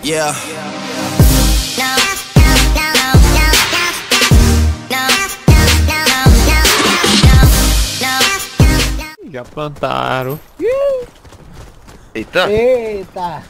Yeah. Já plantaram. Eita! Eita!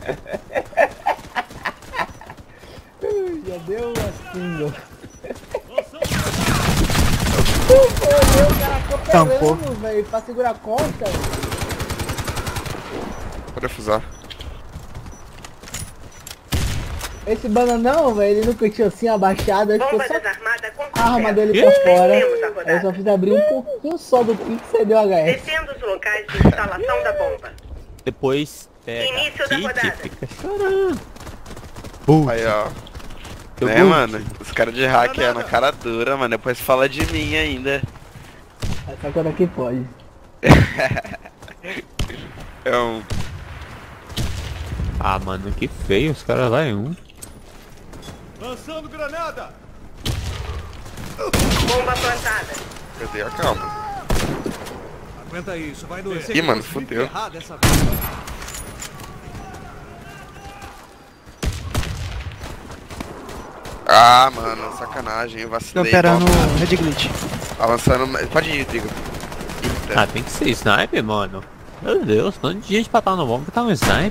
Já deu uma single. O cara cooperando, velho, pra segurar a costa. Pode fusar. Esse bananão, velho, ele nunca tinha assim abaixado, aí ficou Bomba só desarmada com a arma dele Que? pra fora. Vencemos a rodada. Eu só fiz abrir um pouquinho só do pixel e deu HS. Descendo os locais de instalação da bomba. Depois pega Início da kit rodada. e fica chorando. Aí, ó. Eu Né, vou- mano? Os caras de hack é na cara dura, mano. Depois fala de mim ainda. Essa coisa aqui pode. É um... Ah, mano, que feio. Os caras vai um. Lançando granada! Bomba plantada. Cadê a calma? Aguenta isso, vai doer. Ih, mano, fudeu. Dessa vez. Ah, mano, sacanagem, eu vacilei. Operando Bom, Red Glitch. avançando. Pode ir, Trigo. Eita. Ah, tem que ser sniper, mano. Meu Deus, tanto de gente pra estar no bomba que tá um sniper.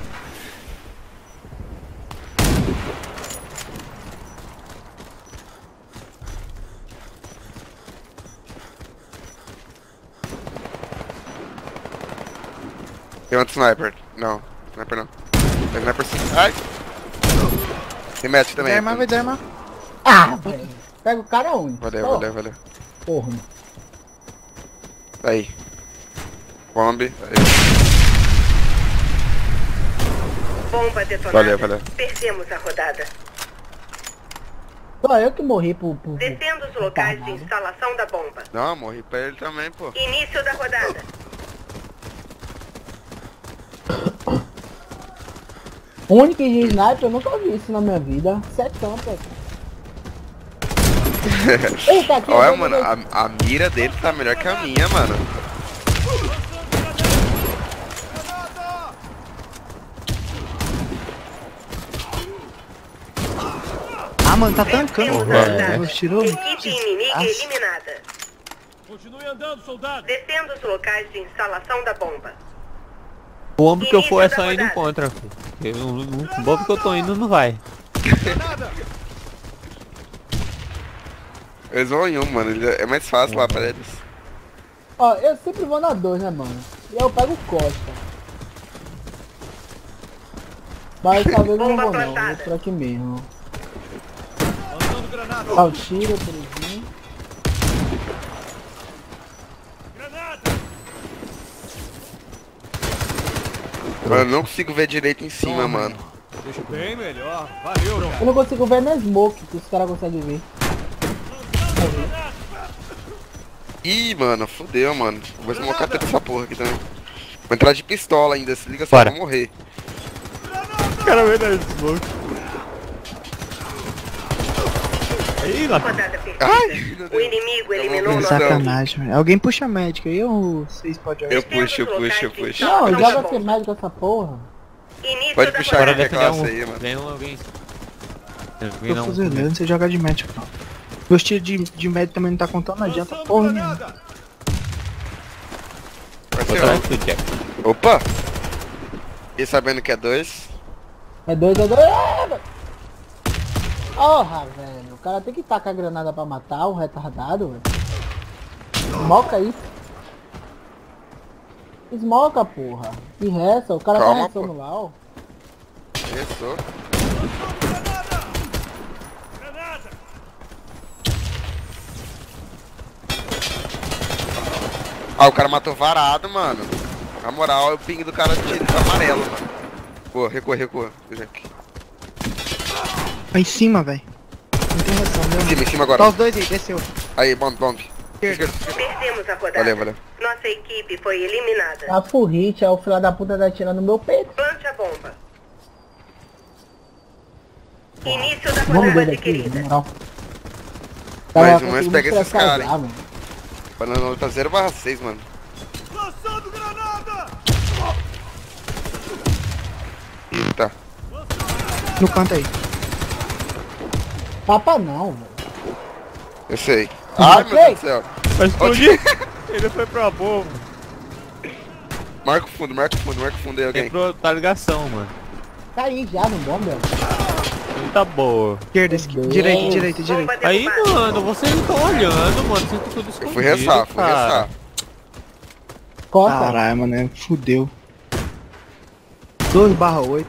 Tem outro sniper. Não, sniper não. Tem sniper sim. Ai! Tem match também. Vai desarmar. Ah, velho. Pega o cara onde? Valeu. Porra. Aí. Bomb. Aí. Bomba detonada. Valeu. Perdemos a rodada. Só eu que morri por Descendo os locais de instalação da bomba. Não, morri pra ele também, pô. Início da rodada. único de sniper, eu nunca vi isso na minha vida. Setão, pô. Eita, aqui. Olha, mano, a mira dele tá melhor que a minha, mano. Ah, mano, tá tancando. Porra. Tirou. Equipe inimiga eliminada. Continue andando, soldado! Descendo os locais de instalação da bomba. O bomba que eu for é Início só da indo em rodada. contra, filho. O bomba que eu tô indo não vai. Granada! Eles vão em um, mano. É mais fácil lá pra eles. Ó, eu sempre vou na 2, né, mano? E eu pego o Costa. Mas talvez eu não Bomba vou não, plantada. vou por aqui mesmo. Lançando granada! Dá o tiro, periginho. Granada! Mano, eu não consigo ver direito em cima, mano. Deixa bem melhor. Valeu, Eu não consigo ver na smoke, que os caras conseguem ver. Ih, mano, fudeu, mano. Vou smocar toda essa porra aqui também. Vou entrar de pistola ainda, se liga só, Bora. vou morrer. O cara vai dar smoke. Aí lá. Rodada perdida. Ai, meu O Deus. inimigo Eu eliminou não o vi nosso isso, não. Sacanagem, velho. Alguém puxa a médica aí ou vocês podem Eu jogar? puxo. Não, Não, joga tá sem bom. médico essa porra. Início Pode da puxar Bora aqui. rodada. defender classe aí, mano. Vem alguém. Tô fuzileiro, você joga de médico, não. Meus tiros de médico também não tá contando, não adianta porra nenhuma. Vai Vou ser atrás outro. do Jack. Opa! E sabendo que é 2? É 2, Porra, velho. O cara tem que tacar a granada pra matar o retardado, velho. Smoca aí. Smoca, porra. E resta, o cara Calma, tá restando lá, ó. Isso. Ah, o cara matou varado, mano. Na moral, o ping do cara tira amarelo, mano. Pô, recua. Jack. Vai em cima, velho. Não tem reação, deu. Em cima agora. Tá os dois aí, desceu. Aí, bomb. Esquerda. Perdemos a rodada. Valeu. Nossa equipe foi eliminada. A full hit, é o filho da puta tá atirando no meu peito. Plante a bomba. Início da Vamos rodada ver daqui, na adquirida. moral. Mais Tava um, mas conseguindo pega esses estressar caras, já, hein. mano. Banana luta 0/6, mano. Lançando granada! Eita. Lançando granada! No canto aí. Tapa não, velho. Eu sei. Ai, meu Deus do céu. Vai explodir. Ele foi pra bomba. Marca o fundo, marca o fundo, marca o fundo aí alguém. Quebrou a ligação, mano. Tá aí já no bom, velho. Tá boa. Esquerda, direita, direita, direita. Bomba Aí, derrubada. mano, vocês não estão olhando, mano. Vocês estão tudo Eu escondido, fui rezar, fui cara. rezar. Costa. Caralho, mano, fudeu. 12/8.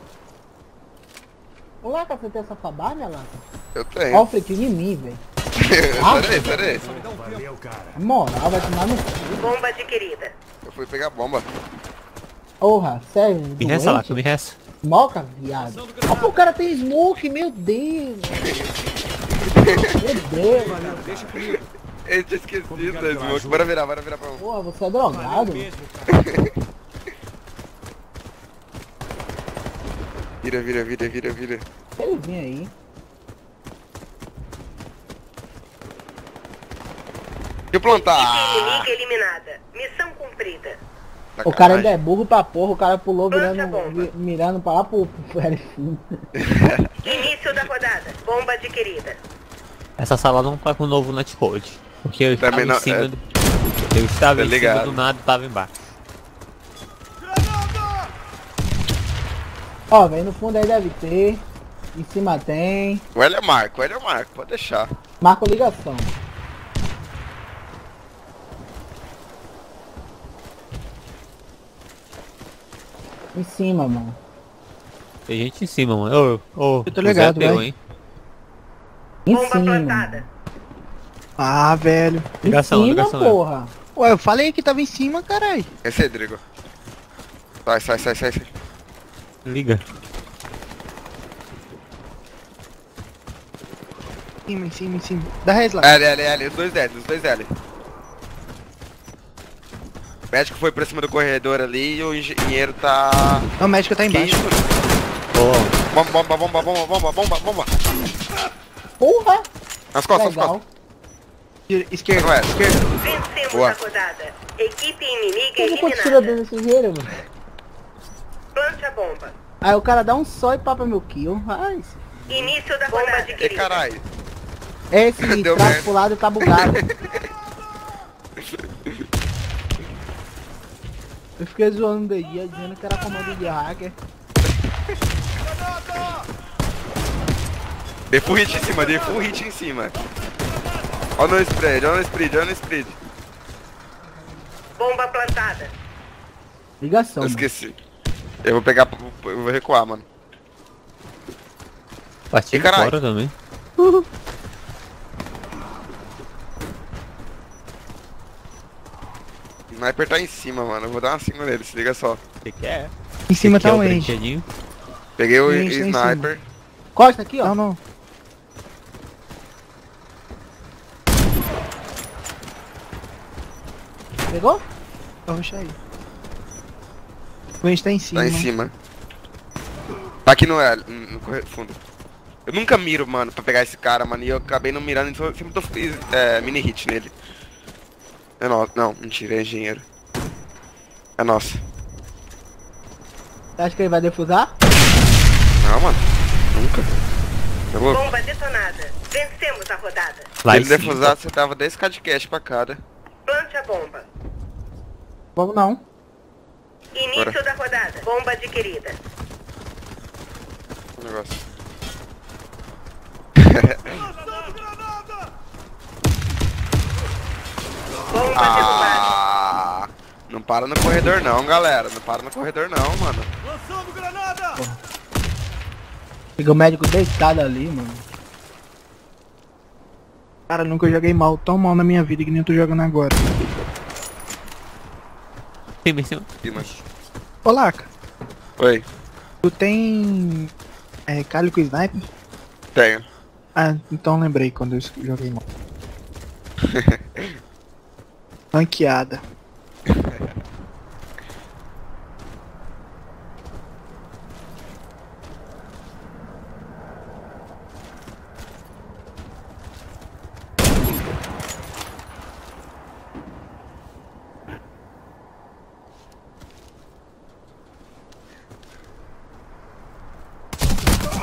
Ô, Laca, você tem essa fabarna, Laca? Eu Ó tenho. o flick em mim, velho. Peraí. Na moral, vai tomar no cu. Bomba adquirida. Eu fui pegar a bomba. Porra, sério. Me resta, Laca, me resta. Moca, viado. Ó, pô, o cara tem smoke, meu Deus. Meu Deus. Valeu, deixa comigo. Eu tinha esquecido da smoke. Bora virar pra um. Porra, você é drogado. Mesmo, cara. Vira. Ele vem aí. Deixa eu plantar. Equipe inimiga eliminada. Missão cumprida. O cara ainda é burro pra porra, o cara pulou Planta virando, a bomba. mirando pra lá pro L5. Início da rodada. Bomba adquirida. Essa sala não tá com o novo netcode. Porque eu estava Também não, em cima é. do... Eu estava Tá em cima ligado. do nada e tava embaixo. Ó, vem no fundo aí deve ter. Em cima tem. O L é Marco, pode deixar. Marco ligação. Em cima, mano. Tem gente em cima, mano. Ô, Eu tô ligado, o Zé deu, vai. hein? Em Bomba cima. plantada. Ah, velho. Em Ligação, cima, ligação. porra. Ué, eu falei que tava em cima, caralho. Esse é Drigo. Sai. Liga. Em cima. Dá res lá. L, os dois L. O médico foi pra cima do corredor ali e o engenheiro tá... Não, o médico tá Que embaixo. isso? Ó, Bomba. Porra! Nas costas. Legal. Esquerda, Não é. esquerda. Vencemos Boa. a rodada. Equipe inimiga Por que você tira eliminada. desse dinheiro, mano? Plante a bomba. Aí o cara dá um só e papa meu kill. Ai, Início da bomba E adquirida. caralho. esse Deu traço merda. pro lado tá bugado. Eu fiquei zoando de dia dizendo que era comando de hacker. Dei full hit em cima. Ó no spread. Bomba plantada. Ligação. Eu mano. esqueci. Eu vou recuar, mano. bati Ih, caralho. fora também. O sniper tá em cima, mano. Eu vou dar uma 5 nele, se liga só. O que é? Em cima Esse aqui tá é o o Ange. brinquedinho. Peguei o Gente, tá em sniper. Costa aqui, ó. Não. Pegou? Puxa aí. O Ange tá em cima. Tá em cima. Tá aqui no L, no fundo. Eu nunca miro, mano, pra pegar esse cara, mano. E eu acabei não mirando, então eu sempre tô mini hit nele. É nosso. Não, mentira, é engenheiro. É nosso. Você acha que ele vai defusar? Não, mano. Nunca. Tá louco? Bomba detonada. Vencemos a rodada. Se Lá em ele cima. defusar, você dava 10k de cash pra cada. Plante a bomba. Vamos não. Início Bora. da rodada. Bomba adquirida. O negócio. Bomba derrubada. Ah, não para no corredor não, galera. Não para no corredor não, mano. Lançando granada! Fica o médico deitado ali, mano. Cara, nunca joguei mal, tão mal na minha vida que nem eu tô jogando agora. Tem em cima. Aqui, mano. Ô, Laca, Oi, tu tem... calho com sniper? tenho. Ah, então lembrei quando eu joguei mal. Ranqueada.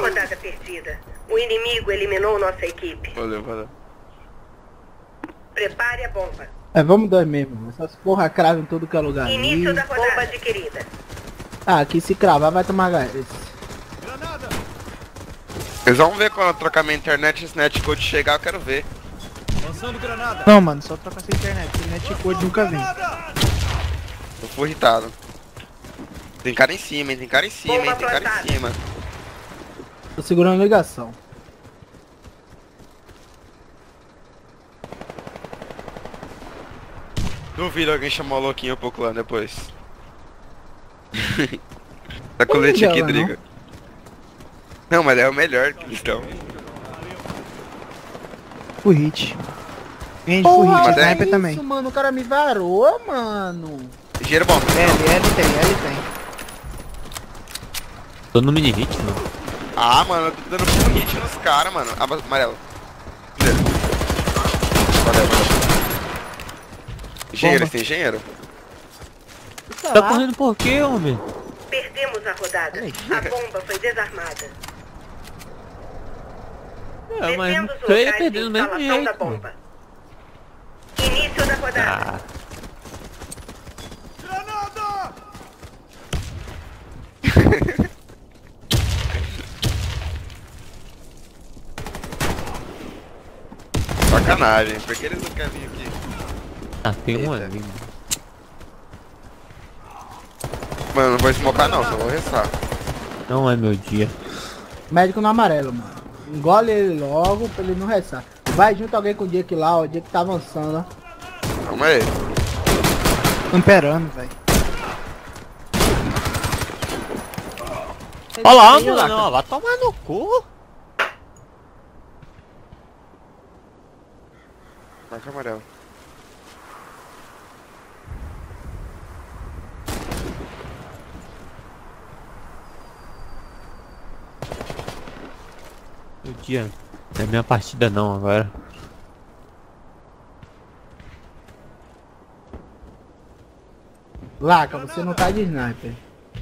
Rodada perdida. O inimigo eliminou nossa equipe. Valeu. Prepare a bomba. Vamos dois mesmo. Essas porra cravam em tudo que é lugar. Início ali. da rodada. Bomba adquirida. Ah, aqui se cravar vai tomar HS. Granada! Eles vão ver quando eu trocar minha internet e esse netcode chegar, eu quero ver. Lançando granada! Não, mano, só troca essa internet. Esse netcode nunca vem. Granada! Eu fui irritado. Tem cara em cima, hein? Tem cara em cima, hein? Tem cara em cima. Tô segurando a ligação. Duvido alguém chamar o louquinho um pouco lá depois. Tá colete Não aqui, dela, Driga. Não, mas é o melhor que eles estão. Full hit. Vem de full hit, mas é sniper isso, também. mano, o cara me varou, mano. Dinheiro bom. Ele tem. Tô no mini hit, mano. Ah, mano, eu tô dando full hit nos caras, mano. Amarelo. Valeu. Engenheiro, esse é engenheiro? Tá correndo por quê, homem? Perdemos a rodada. A bomba foi desarmada. É, mas Defenda os você ia locais de perdendo do mesmo instalação da jeito. mano. bomba. Início da rodada. Ah, Granada! Sacanagem, por que eles não querem vir aqui? tem um Eita. ali, mano. Mano, não vou smocar não, só vou restar. Não é meu dia. Médico no amarelo, mano. Engole ele logo pra ele não restar. Vai junto alguém com o Jake lá, ó. O Jake tá avançando, ó. Calma aí. Amperando, velho. Olha lá, Ele mano, ó, vai tomar no cu. Marca amarelo. Meu dia. Não é minha partida não agora. Laca, você não tá de sniper.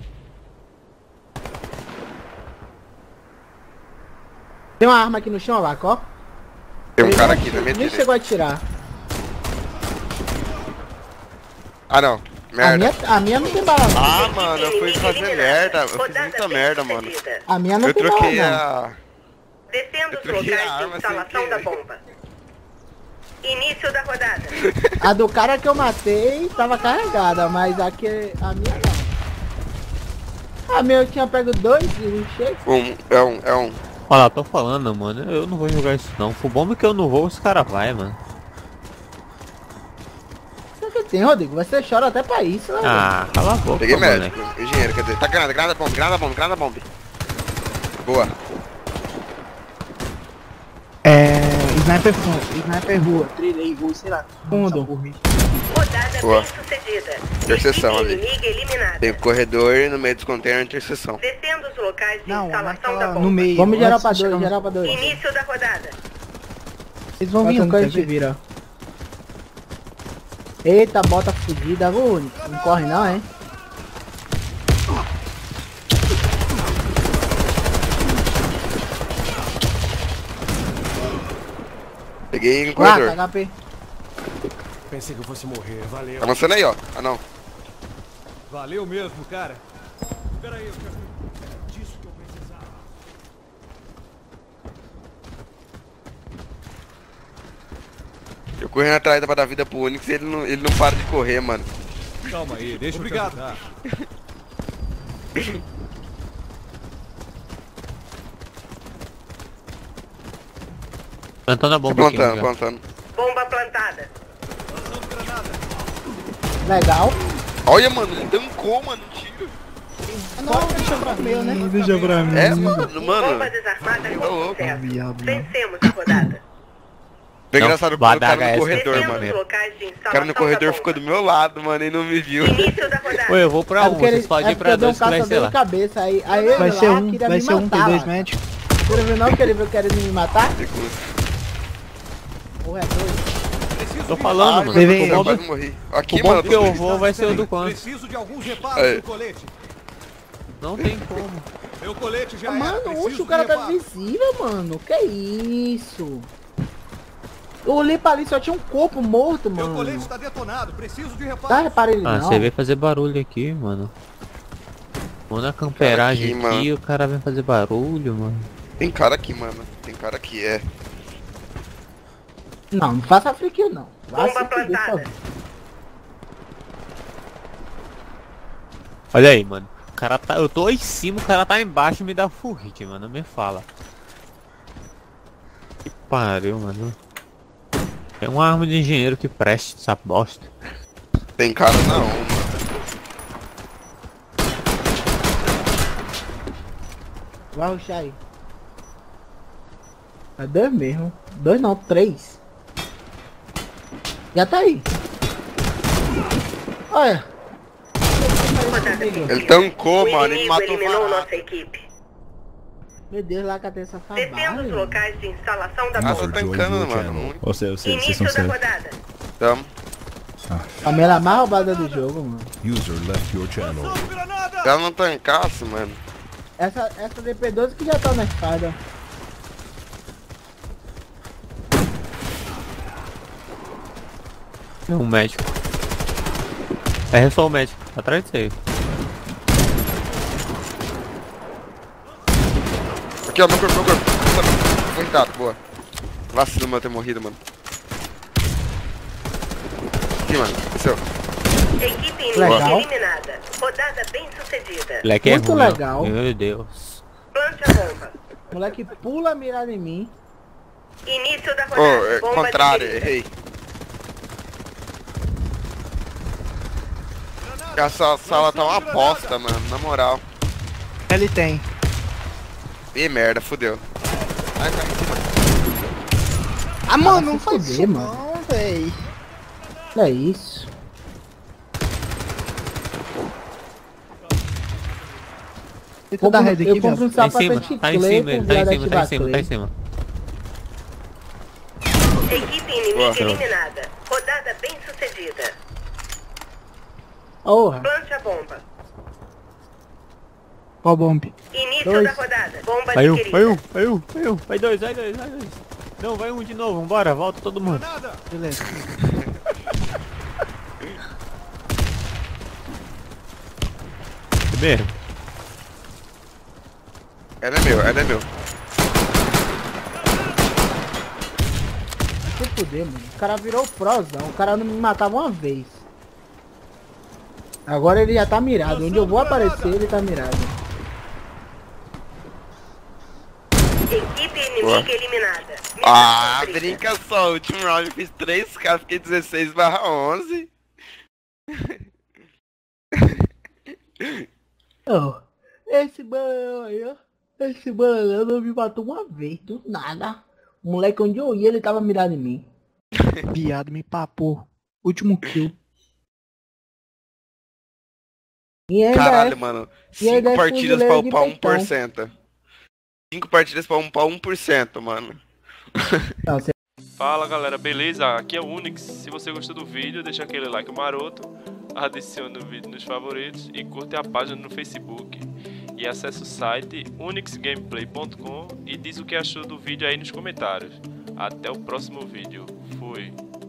Tem uma arma aqui no chão, Laca, ó. Tem um Ele cara não aqui na minha nem direita. chegou a atirar. Ah não, merda. A minha não tem bala, não. Ah, mano, eu fui Inimigo fazer eliminado. merda. Eu fiz Rodada muita merda, mano. bem-sucedida. A minha não Eu tem bala, troquei não. a... Defenda os Eu troquei a locais de arma sem instalação da querer. bomba. Início da rodada. A do cara que eu matei tava carregada, mas aqui a minha não. A minha eu tinha pego 2 e um cheio. É um. Olha lá, tô falando, mano. Eu não vou jogar isso não. Com bomba que eu não vou, os caras vai, mano. Isso que tem, Rodrigo. Você chora até pra isso, né? Ah, cala a boca, Peguei moleque. médico, engenheiro, quer dizer. Tá granada bomba. Boa. Sniper rua, trilhei, rua, sei lá. Fundo. Essa porra aí. Rodada Boa. bem-sucedida. Interseção Equipe ali. inimiga eliminada. Tem o corredor no meio dos containers, interseção. Defenda os locais de Não, instalação da naquela, bomba. no meio. Vamos gerar antes pra de 2, chegar- gerar pra 2. Início da rodada. Eles vão vir, Bota não que a quer gente ver? vira. Eita, bota fudida, Rune. Não corre não, hein? Peguei no Lá, corredor. HP. Pensei que eu fosse morrer. Valeu. Tá avançando aí, ó. Ah, não. Valeu mesmo, cara. Espera aí, eu quero... Disso que eu precisava. Eu correndo atrás pra dar vida pro Onix e ele não para de correr, mano. Calma aí, deixa eu te ajudar. Plantando a bomba aqui. Plantando, né, plantando. Bomba plantada. Legal. Olha, mano, ele tancou, mano, um tiro. Não, deixa pra meu, né? Deixa pra mim. É, mano. Bomba desarmada Tá com louco. sucesso. Viado. Vencemos a rodada. Foi Não, engraçado, o vai cara dar no HS corredor, pra mano. Defenda os locais de O instalação cara no corredor da ficou do bomba. meu lado, mano, e não me viu. Início da rodada. Oi, eu vou pra um, vocês podem ir pra deu um dois que vai ser caçador lá. de cabeça aí. Aí ele Vai lá ser um, queria vai me ser um, tem matar, 2 lá. médicos. Você viu não que ele veio querendo me matar? Porra, é doido. Tô falando, Ai, mano. mano, Vem, eu O quase morri. Aqui, bom mano, que eu vou vai ser o do Quanto. Preciso de alguns reparos Aí. no colete. Não tem como. Meu colete já era. Mano, Preciso oxe, o cara de tá reparo. invisível, mano. Que isso? Eu olhei pra ali, só tinha um corpo morto, Meu mano. colete está detonado. Preciso de Tá, reparo. reparei ele Ah, não. você veio fazer barulho aqui, mano. Vamos na camperagem Cara aqui, aqui, o cara vem fazer barulho, mano. Tem cara aqui, mano. Tem cara aqui, é. Não, não faça friquinho, não. Vá Bomba se fuder, por plantada. favor. Olha aí, mano. O cara tá. Eu tô em cima, o cara tá embaixo e me dá full hit, mano. Me fala. Que pariu, mano. É uma arma de engenheiro que preste essa bosta. Tem cara não, mano. Vai rushar aí. É 2 mesmo. 2 não, 3. Já tá aí. Olha. Rodada Ele perdida. tancou, O mano, ele inimigo matou eliminou o nossa equipe. Meu Deus, lá cadê essa Defenda os favela? locais de instalação da Ah, tô bomba. tancando, mano. Muito. Ou seja, vocês são Início da certos. rodada. Tamo. A melhor mais roubada do jogo, mano. User left your channel. Lançando granada. Se ela não tancasse, mano. Essa DP12 que já tá na espada. É um médico. É só o médico. Atrás de você. Aqui, ó, meu corpo, meu corpo. Foi irritado, boa. Vacilo, meu, ter morrido, mano. Aqui, mano. Desceu. Equipe Legal. inimiga eliminada. Rodada bem sucedida. Moleque é Muito ruim, ó. legal. Meu Deus. Plante a bomba. Moleque pula mirado em mim. Início da Ô, rodada. é Bomba contrário, digerida. errei. Essa sala tá uma bosta, mano, na moral. Ele tem. Ih, merda, fudeu. Ai, tá em cima. Ah, mano, não se faz fuder, isso mano. não, véi. É isso. Tenta dar red aqui, Eu compro velho. um Tá em sapato cima, tá em cima, ele tá em cima, tá em cima, tá em cima. Equipe inimiga Boa. eliminada. Rodada bem sucedida. Porra. Plante a bomba. Ó, bomb. Início Dois. da rodada. Bomba Vai um, digerida. vai um, vai um, vai um. Vai dois, vai dois, vai dois. Não, vai um de novo, vambora, volta todo mundo. Granada. Beleza. Primeiro. Ela é meu, ela é meu. Se fuder, mano. O cara virou prosão. O cara não me matava uma vez. Agora ele já tá mirado. Onde eu vou aparecer, ele tá mirado. Equipe inimiga Boa. eliminada. Missão Ah, cumprida. brinca só. Último round eu fiz 3K, fiquei 16/11. Oh, esse banana aí, ó. Esse banana me matou uma vez, do nada. O moleque onde eu ia, ele tava mirado em mim. Viado, me papou. Último kill. E ainda Caralho, é, mano. e ainda 5 é partidas pra fuzileiro de upar peitão. 1%. 5 partidas pra upar 1%, mano. Não, você Fala galera, beleza? Aqui é o Unix. Se você gostou do vídeo, deixa aquele like maroto, adicione o vídeo nos favoritos e curte a página no Facebook. E acesse o site unixgameplay.com e diz o que achou do vídeo aí nos comentários. Até o próximo vídeo. Fui!